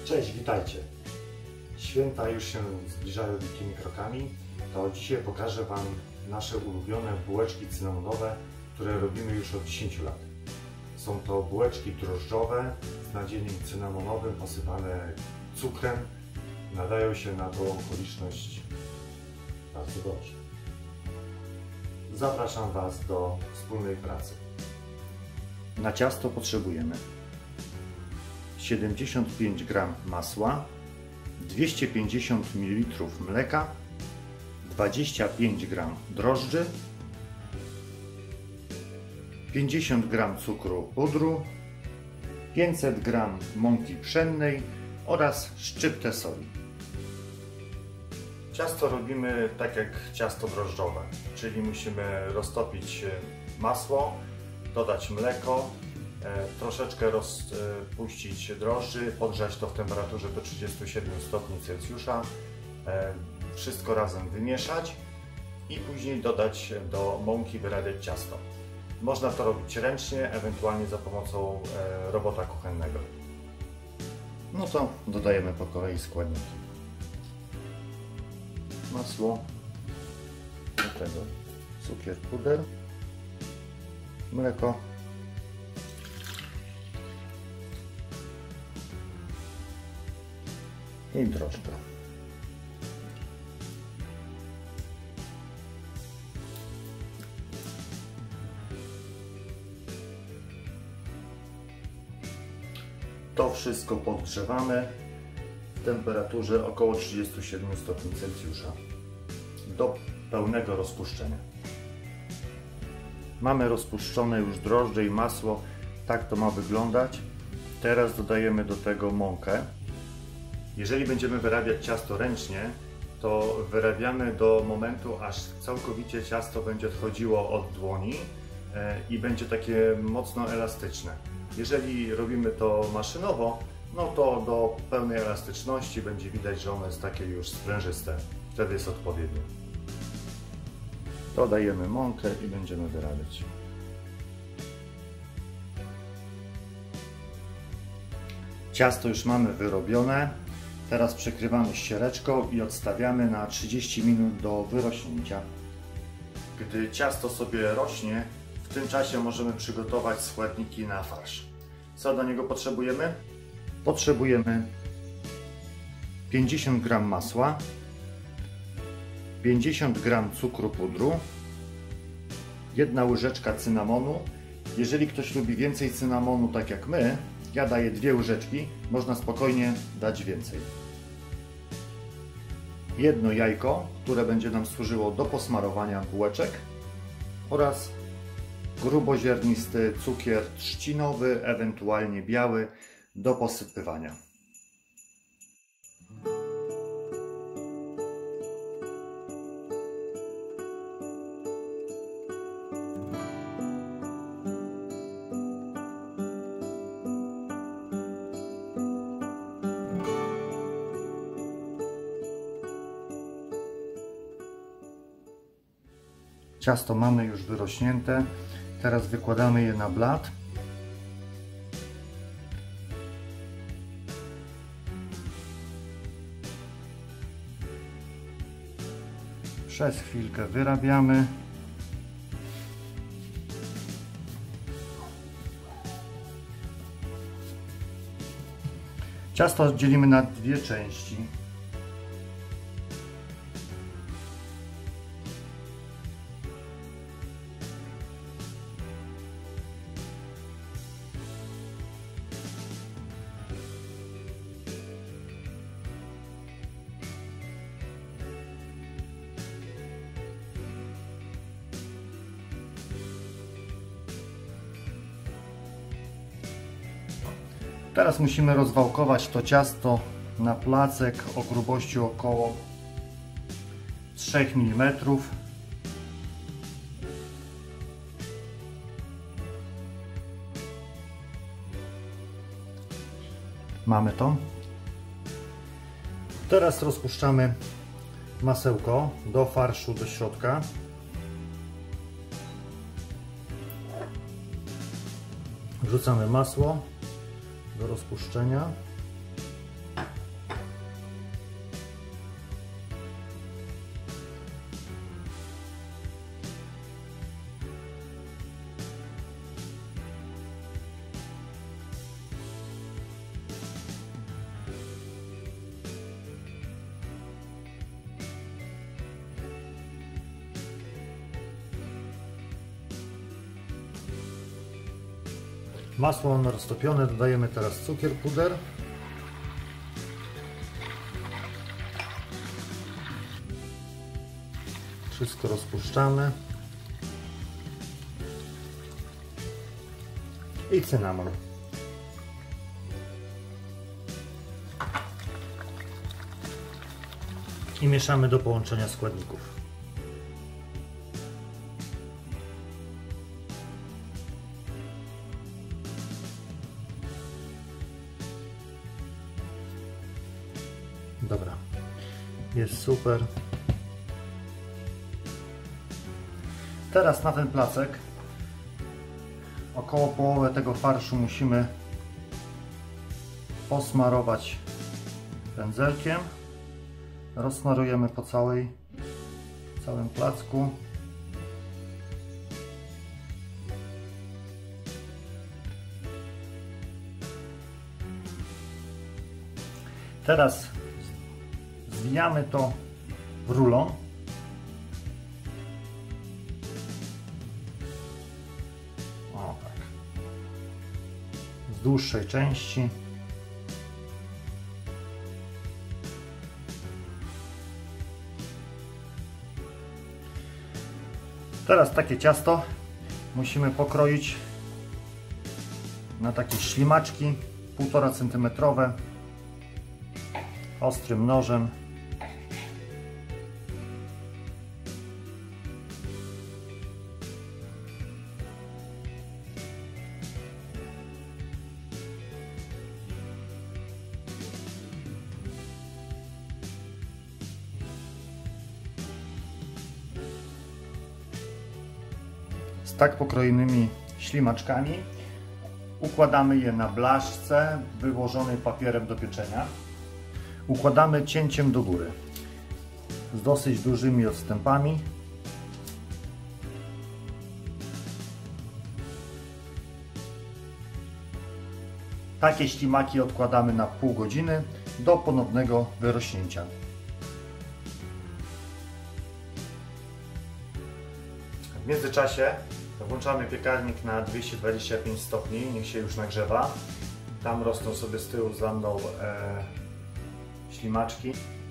Cześć, witajcie! Święta już się zbliżają wielkimi krokami, to dzisiaj pokażę Wam nasze ulubione bułeczki cynamonowe, które robimy już od 10 lat. Są to bułeczki drożdżowe z nadzieniem cynamonowym posypane cukrem. Nadają się na tą okoliczność bardzo dobrze. Zapraszam Was do wspólnej pracy. Na ciasto potrzebujemy 75 g masła, 250 ml mleka, 25 g drożdży, 50 g cukru pudru, 500 g mąki pszennej oraz szczyptę soli. Ciasto robimy tak jak ciasto drożdżowe, czyli musimy roztopić masło, dodać mleko, troszeczkę rozpuścić drożdży, podgrzać to w temperaturze do 37 stopni Celsjusza, wszystko razem wymieszać i później dodać do mąki, wyrabiać ciasto. Można to robić ręcznie, ewentualnie za pomocą robota kuchennego. No to dodajemy po kolei składniki. Masło, do tego cukier, puder, mleko, i drożdże. To wszystko podgrzewamy w temperaturze około 37 stopni Celsjusza do pełnego rozpuszczenia. Mamy rozpuszczone już drożdże i masło, tak to ma wyglądać. Teraz dodajemy do tego mąkę. Jeżeli będziemy wyrabiać ciasto ręcznie, to wyrabiamy do momentu, aż całkowicie ciasto będzie odchodziło od dłoni i będzie takie mocno elastyczne. Jeżeli robimy to maszynowo, no to do pełnej elastyczności będzie widać, że ono jest takie już sprężyste. Wtedy jest odpowiednie. Dodajemy mąkę i będziemy wyrabiać. Ciasto już mamy wyrobione. Teraz przykrywamy ściereczką i odstawiamy na 30 minut do wyrośnięcia. Gdy ciasto sobie rośnie, w tym czasie możemy przygotować składniki na farsz. Co do niego potrzebujemy? Potrzebujemy 50 g masła, 50 g cukru pudru, 1 łyżeczka cynamonu. Jeżeli ktoś lubi więcej cynamonu, tak jak my, ja daję 2 łyżeczki, można spokojnie dać więcej. 1 jajko, które będzie nam służyło do posmarowania bułeczek oraz gruboziarnisty cukier trzcinowy, ewentualnie biały, do posypywania. Ciasto mamy już wyrośnięte, teraz wykładamy je na blat. Przez chwilkę wyrabiamy. Ciasto dzielimy na 2 części. Teraz musimy rozwałkować to ciasto na placek o grubości około 3 mm. Mamy to. Teraz rozpuszczamy masełko do farszu do środka. Wrzucamy masło do rozpuszczenia. Masło roztopione, dodajemy teraz cukier, puder. Wszystko rozpuszczamy. I cynamon. I mieszamy do połączenia składników. Dobra, jest super. Teraz na ten placek około połowę tego farszu musimy posmarować pędzelkiem. Rozsmarujemy po całym placku. Teraz zwijamy to w rulon. O tak. Z dłuższej części. Teraz takie ciasto musimy pokroić na takie ślimaczki 1,5 cm ostrym nożem. Z tak pokrojonymi ślimaczkami układamy je na blaszce wyłożonej papierem do pieczenia. Układamy cięciem do góry z dosyć dużymi odstępami. Takie ślimaki odkładamy na pół godziny do ponownego wyrośnięcia. W międzyczasie włączamy piekarnik na 225 stopni, niech się już nagrzewa. Tam rosną sobie z tyłu za mną ślimaczki.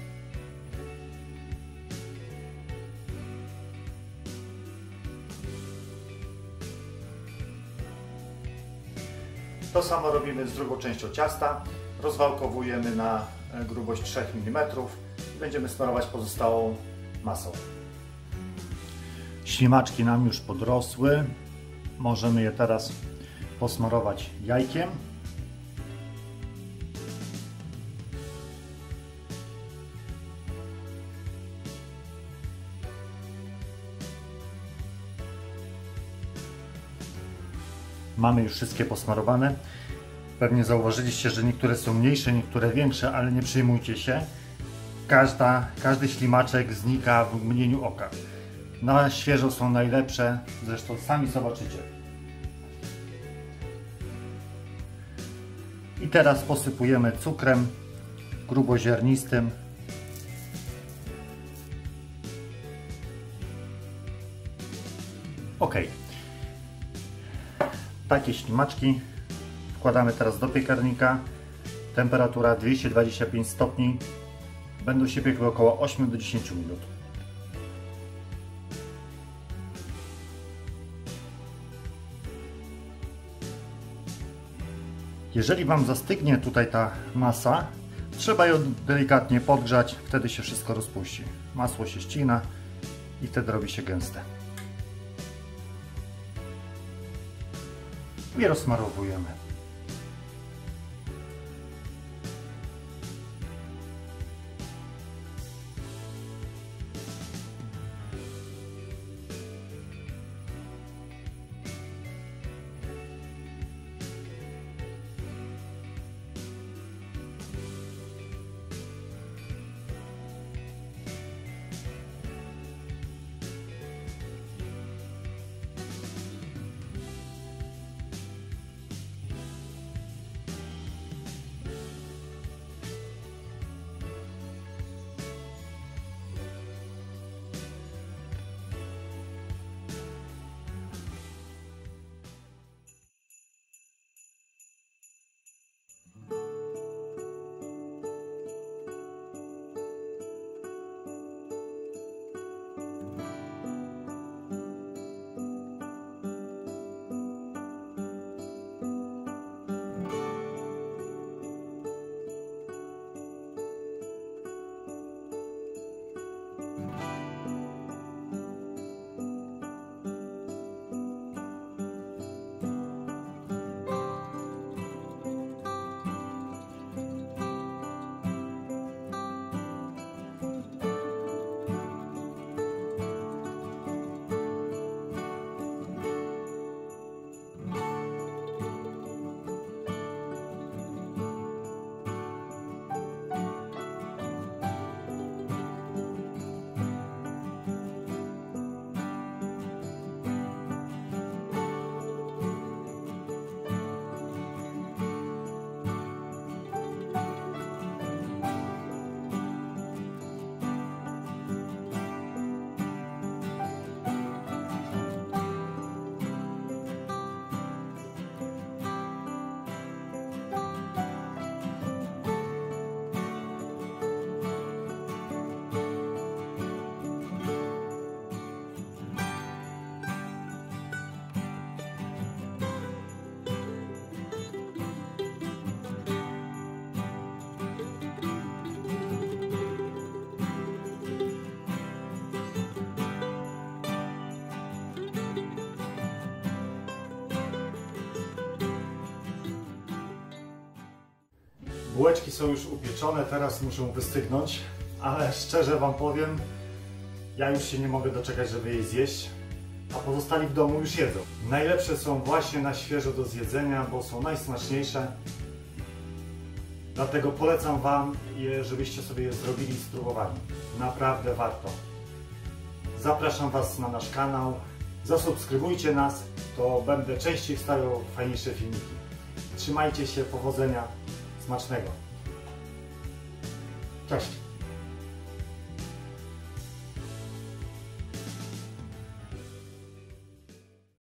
To samo robimy z drugą częścią ciasta. Rozwałkowujemy na grubość 3 mm i będziemy smarować pozostałą masą. Ślimaczki nam już podrosły. Możemy je teraz posmarować jajkiem. Mamy już wszystkie posmarowane. Pewnie zauważyliście, że niektóre są mniejsze, niektóre większe, ale nie przejmujcie się. Każdy ślimaczek znika w mgnieniu oka. Na świeżo są najlepsze, zresztą sami zobaczycie. I teraz posypujemy cukrem gruboziarnistym. Ok. Takie ślimaczki wkładamy teraz do piekarnika. Temperatura 225 stopni. Będą się piekły około 8 do 10 minut. Jeżeli Wam zastygnie tutaj ta masa, trzeba ją delikatnie podgrzać, wtedy się wszystko rozpuści. Masło się ścina i wtedy robi się gęste. I rozsmarowujemy. Bułeczki są już upieczone, teraz muszą wystygnąć, ale szczerze Wam powiem, ja już się nie mogę doczekać, żeby je zjeść, a pozostali w domu już jedzą. Najlepsze są właśnie na świeżo do zjedzenia, bo są najsmaczniejsze. Dlatego polecam Wam je, żebyście sobie je zrobili i spróbowali. Naprawdę warto. Zapraszam Was na nasz kanał. Zasubskrybujcie nas, to będę częściej wstawiał fajniejsze filmiki. Trzymajcie się, powodzenia, smacznego. Cześć!